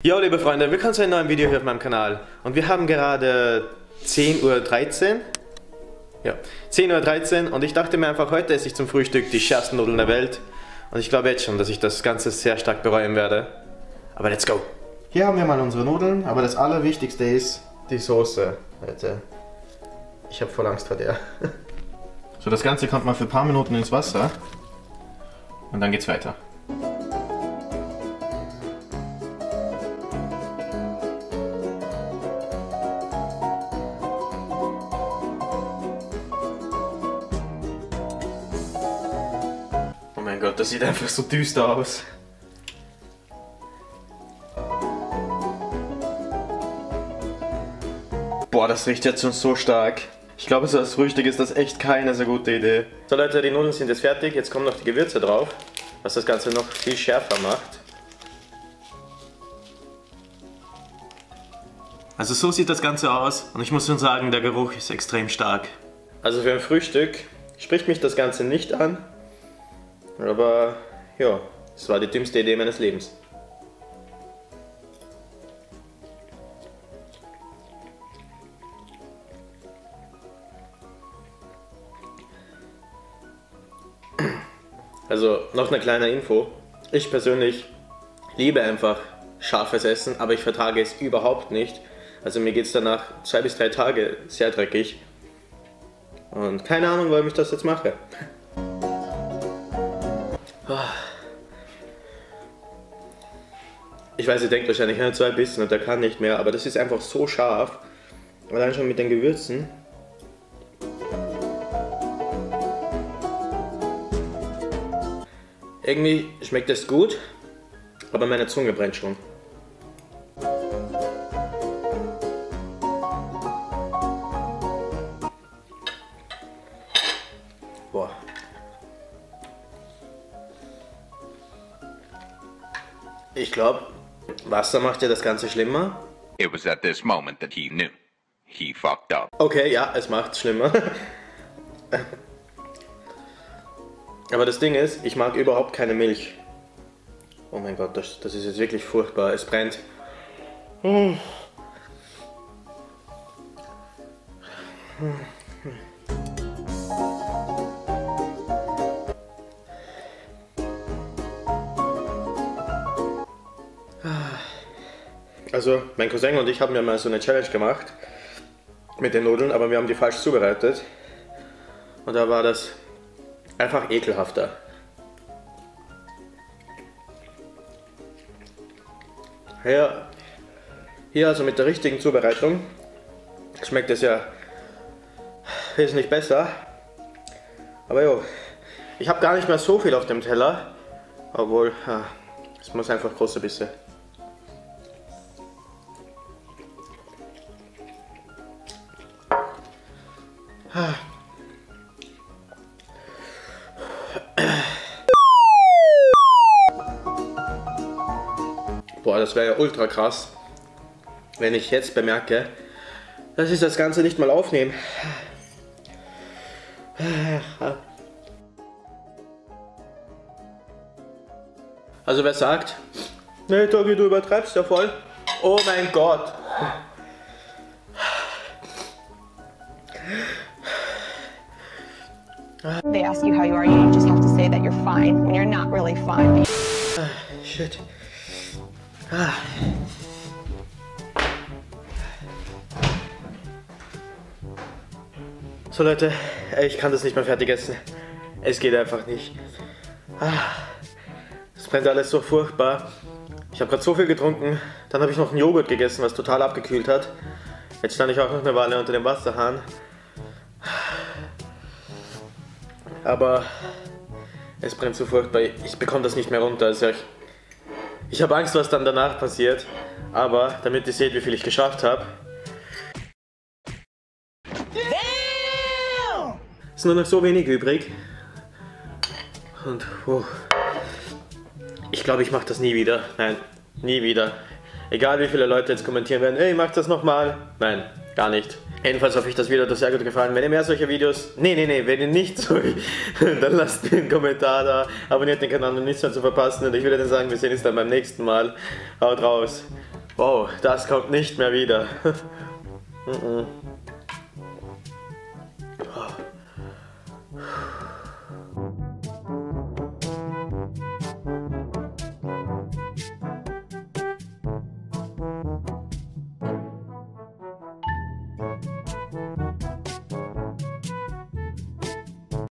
Jo, liebe Freunde, willkommen zu einem neuen Video hier auf meinem Kanal. Und wir haben gerade 10:13 Uhr. Ja, 10:13 Uhr und ich dachte mir einfach, heute esse ich zum Frühstück die schärfsten Nudeln der Welt. Und ich glaube jetzt schon, dass ich das Ganze sehr stark bereuen werde. Aber let's go! Hier haben wir mal unsere Nudeln, aber das Allerwichtigste ist die Soße. Leute, ich habe voll Angst vor der. So, das Ganze kommt mal für ein paar Minuten ins Wasser. Und dann geht's weiter. Oh mein Gott, das sieht einfach so düster aus. Boah, das riecht jetzt schon so stark. Ich glaube, so als Frühstück ist das echt keine so gute Idee. So Leute, die Nudeln sind jetzt fertig. Jetzt kommen noch die Gewürze drauf, was das Ganze noch viel schärfer macht. Also so sieht das Ganze aus und ich muss schon sagen, der Geruch ist extrem stark. Also für ein Frühstück spricht mich das Ganze nicht an. Aber ja, es war die dümmste Idee meines Lebens. Also noch eine kleine Info. Ich persönlich liebe einfach scharfes Essen, aber ich vertrage es überhaupt nicht. Also mir geht es danach 2 bis 3 Tage sehr dreckig. Und keine Ahnung, warum ich das jetzt mache. Ich weiß, ihr denkt wahrscheinlich, ja, 2 Bissen und der kann nicht mehr, aber das ist einfach so scharf. Allein schon mit den Gewürzen. Irgendwie schmeckt es gut, aber meine Zunge brennt schon. Boah. Ich glaube, Wasser macht ja das Ganze schlimmer. It was at this moment that he knew. He fucked up. Okay, ja, es macht's schlimmer. Aber das Ding ist, ich mag überhaupt keine Milch. Oh mein Gott, das ist jetzt wirklich furchtbar. Es brennt. Also, mein Cousin und ich haben ja mal so eine Challenge gemacht mit den Nudeln, aber wir haben die falsch zubereitet. Und da war das einfach ekelhafter. Hier also mit der richtigen Zubereitung schmeckt es ja wesentlich besser. Aber jo, ich habe gar nicht mehr so viel auf dem Teller, obwohl es muss einfach große Bisse. Boah, das wäre ja ultra krass, wenn ich jetzt bemerke, dass ich das Ganze nicht mal aufnehme. Also wer sagt, nee Togi, du übertreibst ja voll. Oh mein Gott. They ask you how you are, you just have to say that you're fine when you're not really fine. Shit. So Leute, ich kann das nicht mehr fertig essen. Es geht einfach nicht. Es brennt alles so furchtbar. Ich habe gerade so viel getrunken. Dann habe ich noch einen Joghurt gegessen, was total abgekühlt hat. Jetzt stand ich auch noch eine Weile unter dem Wasserhahn. Aber es brennt so furchtbar. Ich bekomme das nicht mehr runter. Also ich habe Angst, was dann danach passiert. Aber damit ihr seht, wie viel ich geschafft habe. Ist nur noch so wenig übrig. Und ich glaube, ich mache das nie wieder. Nein, nie wieder. Egal wie viele Leute jetzt kommentieren werden, ey, mach das nochmal. Nein, gar nicht. Jedenfalls hoffe ich, das Video hat euch sehr gut gefallen. Wenn ihr mehr solcher Videos... Nee, wenn ihr nicht so... dann lasst mir einen Kommentar da. Abonniert den Kanal, um nichts mehr zu verpassen. Und ich würde dann sagen, wir sehen uns dann beim nächsten Mal. Haut raus. Wow, das kommt nicht mehr wieder.